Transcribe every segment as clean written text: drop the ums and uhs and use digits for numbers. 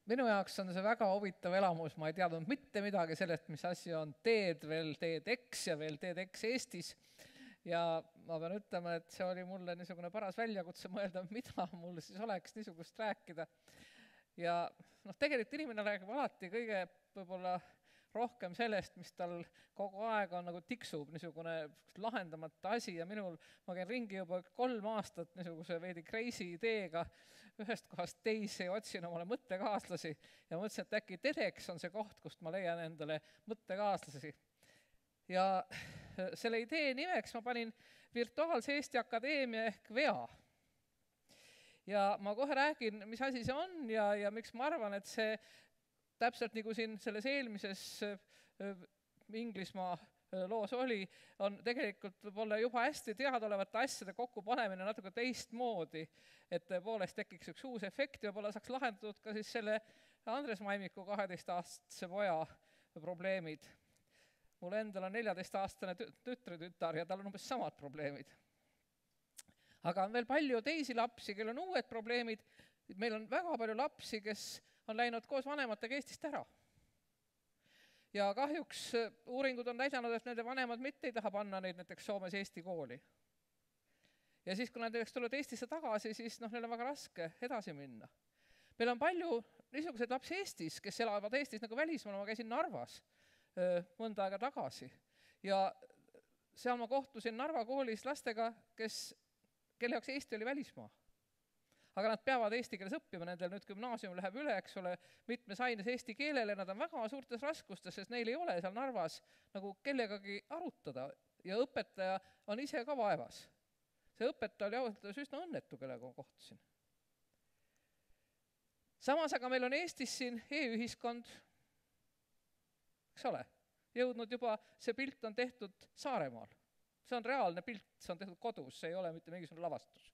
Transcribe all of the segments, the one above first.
Minu jaoks on see väga huvitav elamus, ma ei teadnud mitte midagi sellest, mis asi on TED, veel TEDx ja veel TEDx Eestis. Ja ma pean ütlema, et see oli mulle niisugune paras väljakutse mõelda, mida mul siis oleks niisugust rääkida. Ja tegelikult inimene räägib alati kõige võib-olla rohkem sellest, mis tal kogu aeg on nagu tiksub, niisugune lahendamata asi ja minul, ma käin ringi juba 3 aastat niisuguse veidi crazy ideega ühest kohast teise ja otsin omale mõttekaaslasi ja mõtlesin, et äkki TEDx on see koht, kust ma leian endale mõttekaaslasi. Ja selle idee nimeks ma panin Virtuaalse Eesti Akadeemia ehk VEA. Ja ma kohe räägin, mis asi see on ja miks ma arvan, et see täpselt nagu siin selles eelmises Inglismaa loos oli, on tegelikult võib-olla juba hästi teadaolevate asjade kokkupanemine natuke teistmoodi, et tõepoolest tekiks üks uus efekt ja võib-olla saaks lahendatud ka siis selle Andres Maimiku 12-aastase poja probleemid. Mul endal on 14-aastane tütar ja tal on umbes samad probleemid. Aga on veel palju teisi lapsi, kel on uued probleemid. Meil on väga palju lapsi, kes on läinud koos vanematega Eestist ära. Ja kahjuks uuringud on näidanud, et nende vanemad mitte ei taha panna neid näiteks Soomes Eesti kooli. Ja siis, kui nad tulevad Eestisse tagasi, siis neil on väga raske edasi minna. Meil on palju niisuguseid lapsi Eestis, kes elavad Eestis nagu välismaal. Ma käisin Narvas mõnda aega tagasi. Ja seal ma kohtusin Narva koolis lastega, kelle jaoks Eesti oli välismaa. Aga nad peavad eesti keeles õppima, nendel nüüd gümnaasium läheb üle, eks ole, mitmes aines eesti keelele, nad on väga suurtes raskustes, sest neil ei ole seal Narvas nagu kellegagi arutada ja õpetaja on ise ka vaevas. See õpetaja oli ausalt üsna õnnetu, kellega ma kohtusin. Samas aga meil on Eestis siin e-ühiskond, eks ole, jõudnud juba, see pilt on tehtud Saaremaal. See on reaalne pilt, see on tehtud kodus, see ei ole mitte mingisugune lavastus.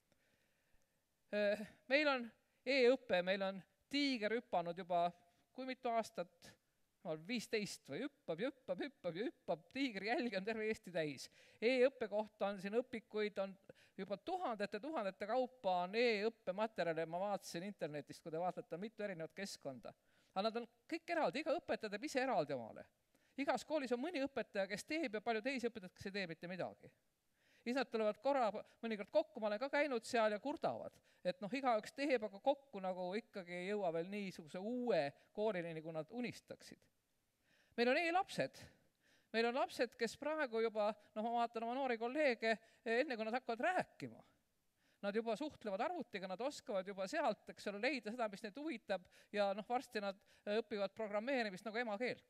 Meil on e-õpe, meil on tiiger hüppanud juba kui mitu aastat, 15 või hüppab, tiigri jälgi on terve Eesti täis. E-õppe kohta on siin õpikuid, on juba tuhandete kaupa on e-õppematerjale, ma vaatasin internetist, kui te vaatate, on mitu erinevat keskkonda. Aga nad on kõik eraldi, iga õpetaja teeb ise eraldi omale. Igas koolis on mõni õpetaja, kes teeb ja palju teisi õpetajad, kes ei tee mitte midagi. Siis nad tulevad mõnikord kokku, ma olen ka käinud seal ja kurdavad, et igaüks teeb, aga kokku nagu ikkagi ei jõua veel niisuguse uue koolini, kui nad unistaksid. Meil on e-lapsed. Meil on lapsed, kes praegu juba, ma vaatan oma noori kolleege, enne kui nad hakkavad rääkima. Nad juba suhtlevad arvutiga, nad oskavad juba sealt, eks ole, leida seda, mis neid huvitab ja varsti nad õpivad programmeerimist nagu emakeelt.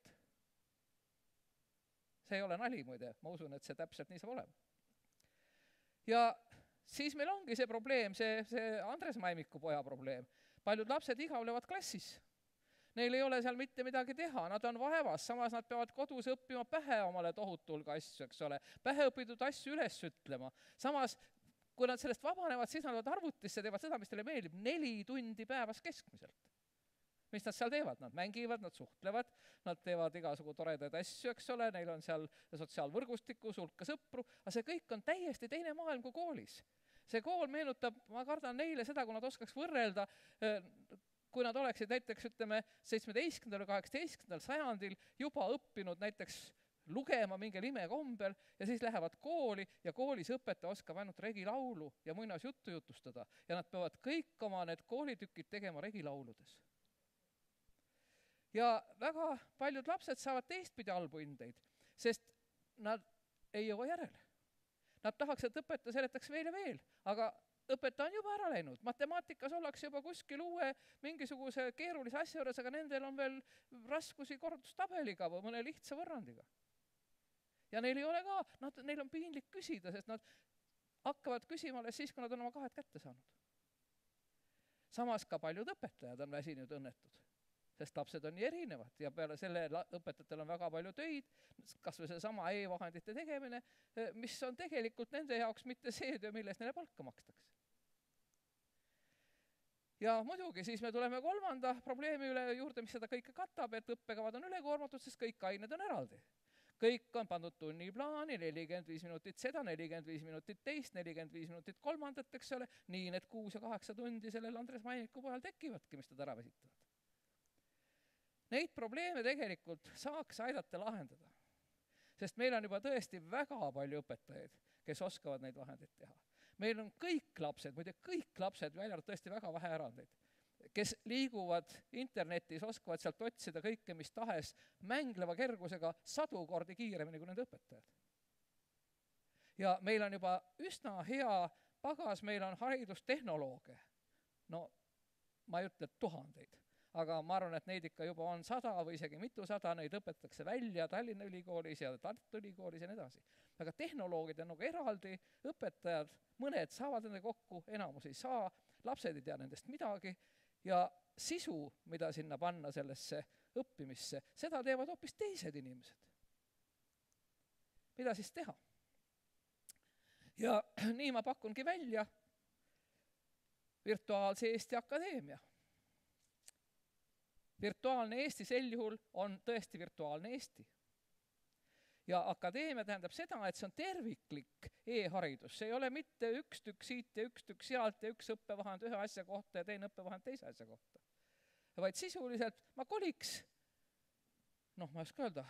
See ei ole nali, muide, ma usun, et see täpselt nii saab olema. Ja siis meil ongi see probleem, see Andres Maimiku poja probleem. Paljud lapsed igavlevad klassis. Neil ei ole seal mitte midagi teha, nad on vaevas, samas nad peavad kodus õppima pähe omale tohutu hulga asju, eks ole, pähe õpitud asju üles ütlema. Samas, kui nad sellest vabanevad, siis nad arvutisse teevad seda, mis teile meeldib, 4 tundi päevas keskmiselt. Mis nad seal teevad? Nad mängivad, nad suhtlevad, nad teevad igasugu toredaid asju, eks ole, neil on seal sotsiaalvõrgustiku, hulka sõpru, aga see kõik on täiesti teine maailm kui koolis. See kool meenutab, ma kardan neile seda, kui nad oskaks võrrelda, kui nad oleksid näiteks, ütleme, 17. või 18. sajandil juba õppinud näiteks lugema mingil imekombel ja siis lähevad kooli ja koolis õpetaja oskab ainult regilaulu ja muinasjuttu jutustada ja nad peavad kõik oma need koolitükid tegema regilauludes. Ja väga paljud lapsed saavad teistpidi halbu hindeid, sest nad ei jõua järele. Nad tahaks, et õpetaja seletaks veel ja veel, aga õpetaja on juba ära läinud. Matemaatikas ollakse juba kuskil uue mingisuguse keerulise asja juures, aga nendel on veel raskusi kordustabeliga või mõne lihtsa võrrandiga. Ja neil ei ole ka, neil on piinlik küsida, sest nad hakkavad küsima alles siis, kui nad on oma 2 kätte saanud. Samas ka paljud õpetajad on väsinud õnnetud. Sest lapsed on nii erinevad ja peale selle õpetajatel on väga palju töid, kas või see sama e-vahendite tegemine, mis on tegelikult nende jaoks mitte see töö, milles neile palka makstakse. Ja muidugi siis me tuleme 3. probleemi üle juurde, mis seda kõike katab, et õppekavad on ülekoormatud, sest kõik ained on eraldi. Kõik on pandud tunniplaani, 45 minutit seda, 45 minutit teist, 45 minutit kolmandat, eks ole, nii need 6 ja 8 tundi sellel Andres Maimiku pojal tekivadki, mis tad ära vesitavad. neid probleeme tegelikult saaks aidata lahendada. Sest meil on juba tõesti väga palju õpetajaid, kes oskavad neid vahendeid teha. Meil on kõik lapsed, muide kõik lapsed, välja tõesti väga vähe erandeid, kes liiguvad internetis, oskavad sealt otsida kõike, mis tahes mängleva kergusega 100 kordi kiiremini kui need õpetajad. Ja meil on juba üsna hea pagas, meil on haridustehnolooge. No ma ei ütle tuhandeid, aga ma arvan, et neid ikka juba on 100 või isegi mitusada, neid õpetatakse välja Tallinna Ülikoolis ja Tartu Ülikoolis ja nii edasi. Aga tehnoloogid on nagu eraldi, õpetajad, mõned saavad nende kokku, enamus ei saa, lapsed ei tea nendest midagi ja sisu, mida sinna panna sellesse õppimisse, seda teevad hoopis teised inimesed. Mida siis teha? Ja nii ma pakungi välja Virtuaalse Eesti Akadeemia. Virtuaalne Eesti sel juhul on tõesti virtuaalne Eesti. Ja akadeemia tähendab seda, et see on terviklik e-haridus. See ei ole mitte üks tükk siit ja üks tükk sealt ja üks õppevahend ühe asja kohta ja teine õppevahend teise asja kohta. Vaid sisuliselt ma koliks, ma ei oska öelda,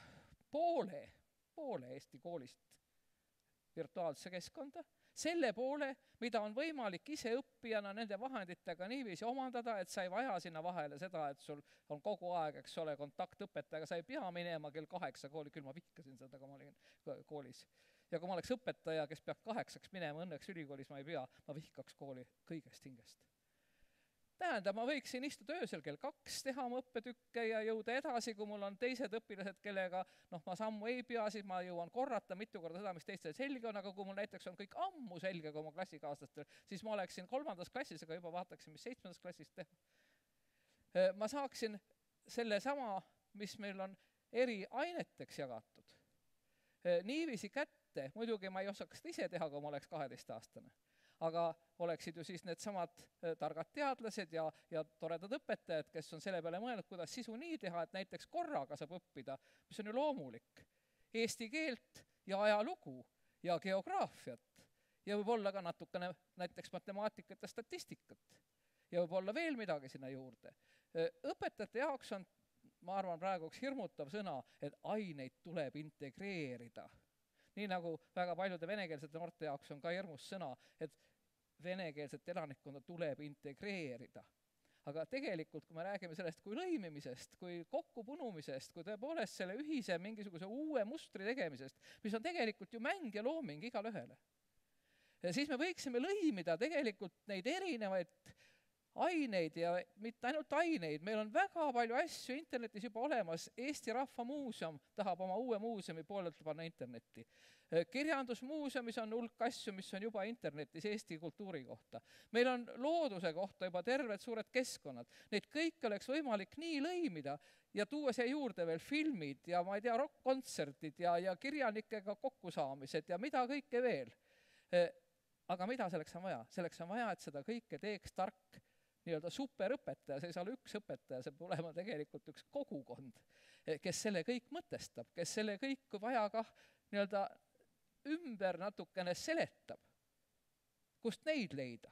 poole Eesti koolist virtuaalse keskkonda, selle poole, mida on võimalik ise õppijana nende vahenditega niiviisi omandada, et sa ei vaja sinna vahele seda, et sul on kogu aeg, eks ole, kontaktõpetajaga, sa ei pea minema kell 8 kooli, küll ma vihkasin seda, kui ma olin koolis. Ja kui ma oleks õpetaja, kes peab 8 minema, õnneks ülikoolis ma ei pea, ma vihkaks kooli kõigest hingest. Tähendab, ma võiksin istuda öösel kell 2, teha oma õppetükke ja jõuda edasi, kui mul on teised õpilased, kellega ma sammu ei pea, siis ma jõuan korrata mitu korda seda, mis teistel selge on, aga kui mul näiteks on kõik ammu selge kui oma klassikaaslastel, siis ma oleksin 3. klassis, aga juba vaataksin, mis 7. klassis teha. Ma saaksin selle sama, mis meil on eri aineteks jagatud, niiviisi kätte, muidugi ma ei osaks ise teha, kui ma oleks 12-aastane. Aga oleksid ju siis need samad targad teadlased ja toredad õpetajad, kes on selle peale mõelnud, kuidas sisu nii teha, et näiteks korraga saab õppida, mis on ju loomulik, eesti keelt ja ajalugu ja geograafiat ja võib-olla ka natukene näiteks matemaatikat ja statistikat ja võib-olla veel midagi sinna juurde. Õpetajate jaoks on, ma arvan, praegu üks hirmutav sõna, et aineid tuleb integreerida. Nii nagu väga paljude venekeelsete noorte jaoks on ka hirmus sõna, et venekeelset elanikkonda tuleb integreerida. Aga tegelikult, kui me räägime sellest kui lõimimisest, kui kokkupunumisest, kui tõepoolest selle ühise mingisuguse uue mustri tegemisest, mis on tegelikult ju mäng ja looming igale ühele, siis me võiksime lõimida tegelikult neid erinevaid aineid ja mitte ainult aineid, meil on väga palju asju internetis juba olemas, Eesti Rahva Muuseum tahab oma uue muuseumi poolelt panna internetti. Kirjandusmuuseumis on hulk asju, mis on juba internetis Eesti kultuuri kohta. Meil on looduse kohta juba terved suured keskkonnad. Neid kõik oleks võimalik nii lõimida ja tuua see juurde veel filmid ja ma ei tea, rock-kontserdid ja kirjanikega kokkusaamised ja mida kõike veel. Aga mida selleks on vaja? Selleks on vaja, et seda kõike teeks tark nii-öelda superõpetaja, see ei saa olla üks õpetaja, see peab olema tegelikult üks kogukond, kes selle kõik mõtestab, kes selle kõik, kui vaja kah nii-öelda ümber natukene seletab, kust neid leida.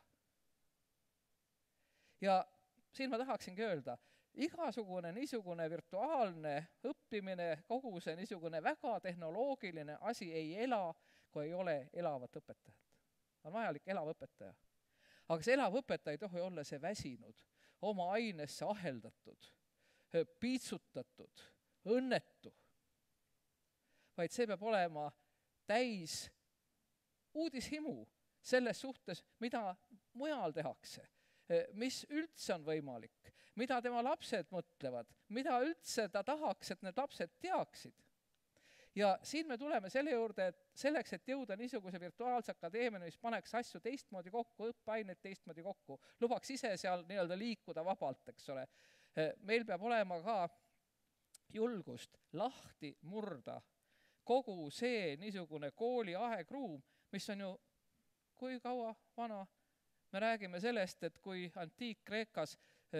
Ja siin ma tahaksingi öelda, igasugune niisugune virtuaalne õppimine, kogu see niisugune väga tehnoloogiline asi ei ela, kui ei ole elavat õpetajat. On vajalik elav õpetaja. Aga see elav õpetaja ei tohi olla see väsinud, oma ainesse aheldatud, piitsutatud, õnnetu, vaid see peab olema täis uudishimu selles suhtes, mida mujal tehakse, mis üldse on võimalik, mida tema lapsed mõtlevad, mida üldse ta tahaks, et need lapsed teaksid. Ja siin me tuleme selle juurde, et selleks, et jõuda niisuguse virtuaalse akadeemia, mis paneks asju teistmoodi kokku, õppeaineid teistmoodi kokku, lubaks ise seal nii-öelda liikuda vabalt, eks ole. Meil peab olema ka julgust lahti murda kogu see niisugune kooli aegruum, mis on ju kui kaua vana. Me räägime sellest, et kui Antiik-Kreekas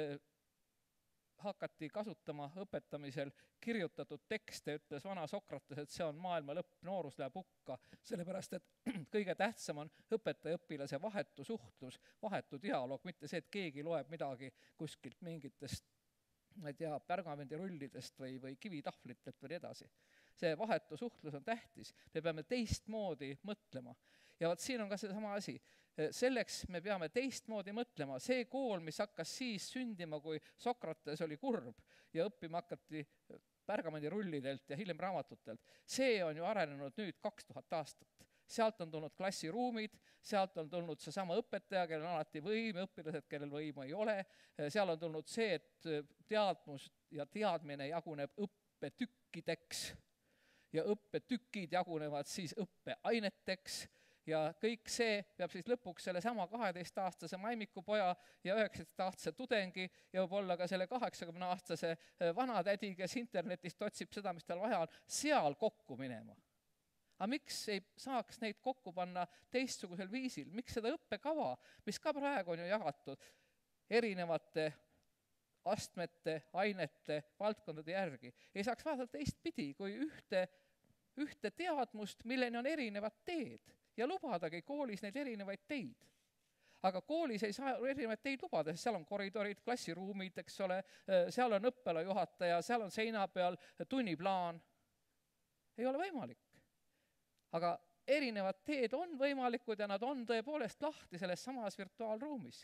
hakati kasutama õpetamisel kirjutatud tekste, ütles vana Sokrates, et see on maailma lõpp, noorus läheb hukka, sellepärast, et kõige tähtsam on õpetaja-õpilase vahetu suhtlus, vahetu dialoog, mitte see, et keegi loeb midagi kuskilt mingitest ma ei tea, pärgamendirullidest või kivitahvlitelt või nii edasi. See vahetu suhtlus on tähtis, me peame teistmoodi mõtlema. Ja vaat siin on ka seesama asi, selleks me peame teistmoodi mõtlema. See kool, mis hakkas siis sündima, kui Sokrates oli kurb ja õppima hakati pärgamendirullidelt ja hiljem raamatutelt, see on ju arenenud nüüd 2000 aastat. Sealt on tulnud klassiruumid, sealt on tulnud seesama õpetaja, kellel on alati võim, õpilased, kellel võimu ei ole. Seal on tulnud see, et teadmus ja teadmine jaguneb õppetükkideks ja õppetükid jagunevad siis õppeaineteks ja kõik see peab siis lõpuks selle sama 12-aastase maimikupoja ja 19-aastase tudengi ja võib-olla ka selle 80-aastase vanatädi, kes internetist otsib seda, mis tal vaja on, seal kokku minema. Aga miks ei saaks neid kokku panna teistsugusel viisil? Miks seda õppekava, mis ka praegu on ju jagatud erinevate astmete, ainete, valdkondade järgi, ei saaks vaadata teistpidi kui ühte teadmust, milleni on erinevad teed ja lubadagi koolis neid erinevaid teid. Aga koolis ei saa erinevaid teid lubada, sest seal on koridorid, klassiruumid, eks ole, seal on õppealajuhataja, seal on seina peal tunniplaan. Ei ole võimalik. Aga erinevad teed on võimalikud ja nad on tõepoolest lahti selles samas virtuaalruumis.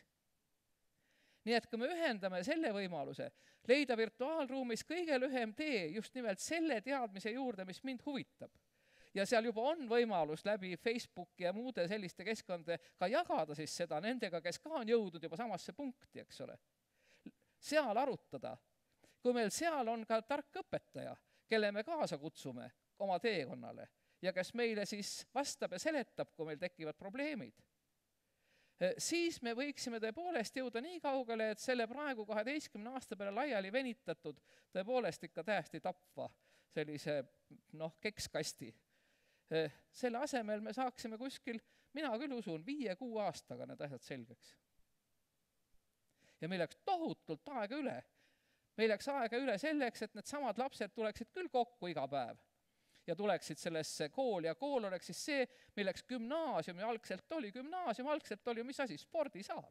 Nii et kui me ühendame selle võimaluse, leida virtuaalruumis kõige lühem tee just nimelt selle teadmise juurde, mis mind huvitab. Ja seal juba on võimalus läbi Facebooki ja muude selliste keskkondade ka jagada siis seda nendega, kes ka on jõudnud juba samasse punkti, eks ole. Seal arutada. Kui meil seal on ka tark õpetaja, kelle me kaasa kutsume oma teekonnale ja kes meile siis vastab ja seletab, kui meil tekivad probleemid, siis me võiksime tõepoolest jõuda nii kaugele, et selle praegu 12 aasta peale laiali venitatud tõepoolest ikka täiesti tapva sellise kekskasti. Selle asemel me saaksime kuskil, mina küll usun, 5-6 aastaga need asjad selgeks. Ja meil läks tohutult aega üle. Meil läks aega üle selleks, et need samad lapsed tuleksid küll kokku iga päev ja tuleksid sellesse kooli ja kool oleks siis see, milleks gümnaasiumi algselt oli. Gümnaasium algselt oli ju mis asi? Spordisaal.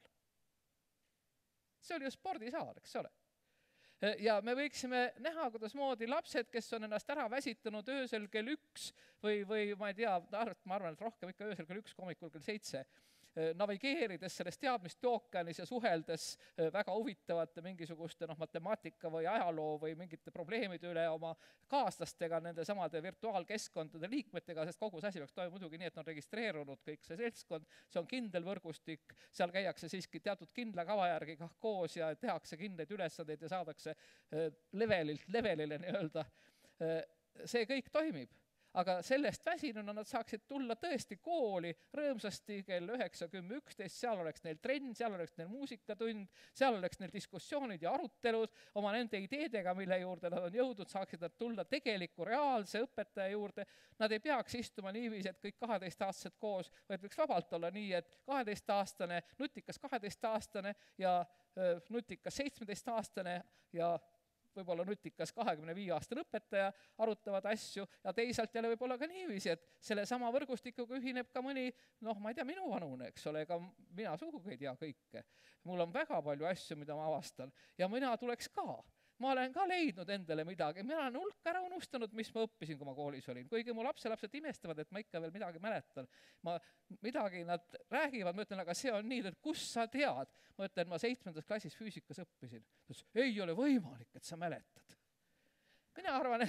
See oli ju spordisaal, eks ole. Ja me võiksime näha, kuidas moodi lapsed, kes on ennast ära väsitanud öösel kell 1 või ma ei tea, ma arvan, et rohkem ikka öösel kell 1, hommikul kell 7, navigeerides sellest teadmist ookeanis ja suheldes väga huvitavate mingisuguste matemaatika või ajaloo või mingite probleemide üle oma kaaslastega, nende samade virtuaalkeskkondade liikmetega, sest kogu see asi peaks toimuma muidugi nii, et on registreerunud kõik see seltskond, see on kindel võrgustik, seal käiakse siiski teatud kindla kava järgi kah koos ja tehakse kindlaid ülesandeid ja saadakse levelilt levelile nii-öelda. See kõik toimib. Aga sellest väsinuna nad saaksid tulla tõesti kooli rõõmsasti kell 9, 10, 11, seal oleks neil trenn, seal oleks neil muusikatund, seal oleks neil diskussioonid ja arutelud oma nende ideedega, mille juurde nad on jõudnud, saaksid nad tulla tegeliku reaalse õpetaja juurde. Nad ei peaks istuma niiviisi, et kõik 12-aastased koos, vaid võiks vabalt olla nii, et 12-aastane, nutikas 12-aastane ja nutikas 17-aastane ja võib-olla nutikas 25-aastane õpetaja arutavad asju ja teisalt jälle võib olla ka niiviisi, et selle sama võrgustikuga ühineb ka mõni, ma ei tea, minu vanune, eks ole, ega mina sugugi ei tea kõike. Mul on väga palju asju, mida ma avastan ja mina tuleks ka. Ma olen ka leidnud endale midagi, mina olen hulk ära unustanud, mis ma õppisin, kui ma koolis olin. Kuigi mu lapselapsed imestavad, et ma ikka veel midagi mäletan. Midagi nad räägivad, ma ütlen, aga see on nii, et kus sa tead? Ma ütlen, ma 7. klassis füüsikas õppisin. Ei ole võimalik, et sa mäletad. Mina arvan,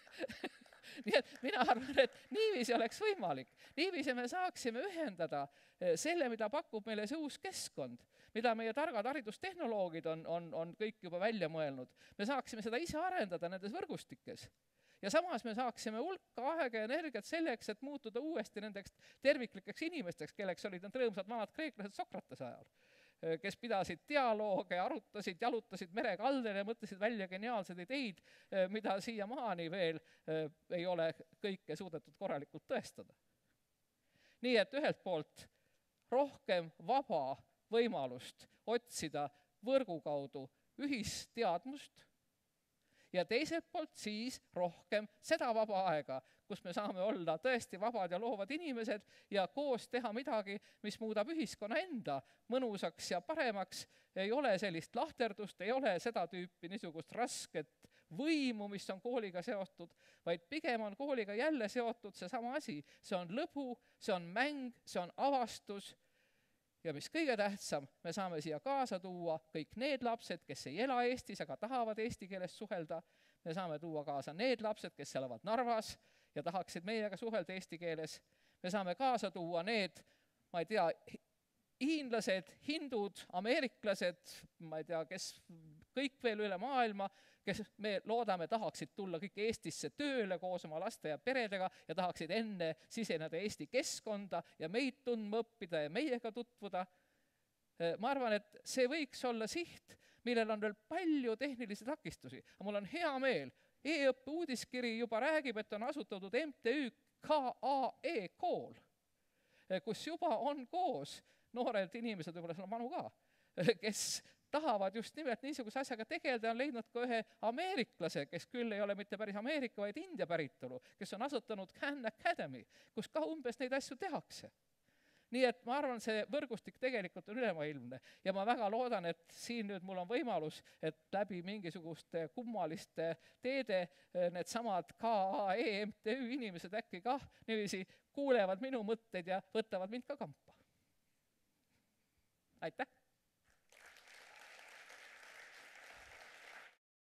et niiviisi oleks võimalik. Niiviisi me saaksime ühendada selle, mida pakub meile see uus keskkond, mida meie targad haridustehnoloogid on kõik juba välja mõelnud. Me saaksime seda ise arendada nendes võrgustikes. Ja samas me saaksime hulka aega ja energiat selleks, et muutuda uuesti nendeks terviklikeks inimesteks, kelleks olid need rõõmsad vanad kreeklased Sokratese ajal, kes pidasid dialooge, arutasid, jalutasid merekaldel ja mõtlesid välja geniaalsed ideid, mida siiamaani veel ei ole kõike suudetud korralikult tõestada. Nii et ühelt poolt rohkem vaba võimalust otsida võrgu kaudu ühisteadmust ja teiselt poolt siis rohkem seda vaba aega, kus me saame olla tõesti vabad ja loovad inimesed ja koos teha midagi, mis muudab ühiskonna enda mõnusaks ja paremaks. Ei ole sellist lahterdust, ei ole seda tüüpi niisugust rasket võimu, mis on kooliga seotud, vaid pigem on kooliga jälle seotud seesama asi. See on lõbu, see on mäng, see on avastus ja mis kõige tähtsam, me saame siia kaasa tuua kõik need lapsed, kes ei ela Eestis, aga tahavad eesti keeles suhelda. Me saame tuua kaasa need lapsed, kes elavad Narvas ja tahaksid meiega suhelda eesti keeles. Me saame kaasa tuua need, ma ei tea, hiinlased, hindud, ameeriklased, ma ei tea, kes kõik veel üle maailma, kes me loodame tahaksid tulla kõik Eestisse tööle koos oma laste ja peredega ja tahaksid enne siseneda Eesti keskkonda ja meid tundma õppida ja meiega tutvuda. Ma arvan, et see võiks olla siht, millel on veel palju tehnilisi takistusi. Aga mul on hea meel, e-õppe uudiskiri juba räägib, et on asutatud MTÜ KAE kool, kus juba on koos noored inimesed, võib-olla seal on vanu ka, kes tahavad just nimelt niisuguse asjaga tegeleda ja on leidnud ka ühe ameeriklase, kes küll ei ole mitte päris Ameerika, vaid India päritolu, kes on asutanud Khan Academy, kus ka umbes neid asju tehakse. Nii et ma arvan, see võrgustik tegelikult on ülemaailmne ja ma väga loodan, et siin nüüd mul on võimalus, et läbi mingisuguste kummaliste teede need samad KAE MTÜ inimesed äkki kah niiviisi kuulevad minu mõtteid ja võtavad mind ka kampa. Aitäh!